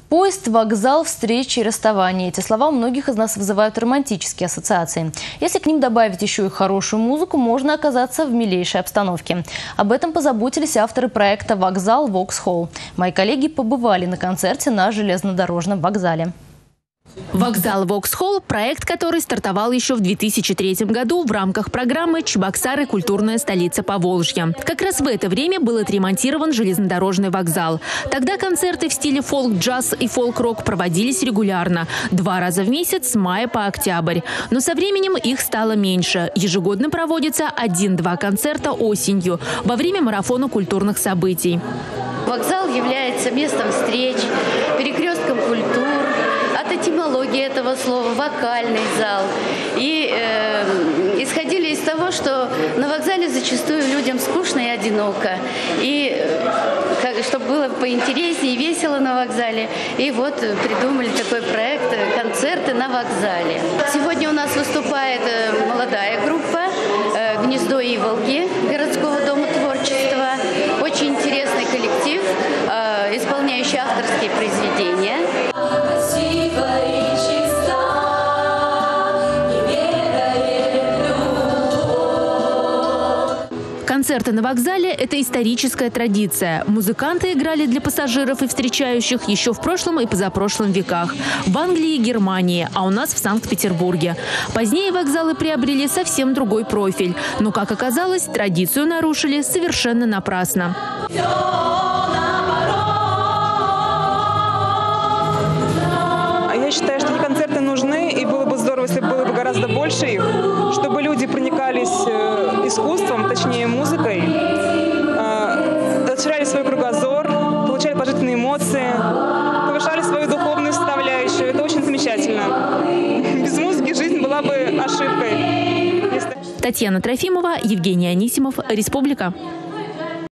Поезд, вокзал, встречи и расставания. Эти слова у многих из нас вызывают романтические ассоциации. Если к ним добавить еще и хорошую музыку, можно оказаться в милейшей обстановке. Об этом позаботились авторы проекта «Вокзал Воксхолл». Мои коллеги побывали на концерте на железнодорожном вокзале. «Вокзал Воксхолл» – проект, который стартовал еще в 2003 году в рамках программы «Чебоксары. Культурная столица Поволжья». Как раз в это время был отремонтирован железнодорожный вокзал. Тогда концерты в стиле фолк-джаз и фолк-рок проводились регулярно, 2 раза в месяц с мая по октябрь. Но со временем их стало меньше. Ежегодно проводится 1-2 концерта осенью во время марафона культурных событий. Вокзал является местом встреч, перекрестком культур. От этимологии этого слова «вокальный зал». И исходили из того, что на вокзале зачастую людям скучно и одиноко. И чтобы было поинтереснее и весело на вокзале. И вот придумали такой проект «Концерты на вокзале». Сегодня у нас выступает молодая группа «Гнездо Иволги» городского дома творчества. Очень интересный коллектив, исполняющий авторские произведения. Концерты на вокзале – это историческая традиция. Музыканты играли для пассажиров и встречающих еще в прошлом и позапрошлом веках. В Англии и Германии, а у нас в Санкт-Петербурге. Позднее вокзалы приобрели совсем другой профиль. Но, как оказалось, традицию нарушили совершенно напрасно. Я считаю, что эти концерты нужны, и было бы здорово, если было бы гораздо больше их, чтобы люди проникались искусством, точнее музыкой, расширяли свой кругозор, получали положительные эмоции, повышали свою духовную составляющую. Это очень замечательно. Без музыки жизнь была бы ошибкой. Татьяна Трофимова, Евгений Анисимов, Республика.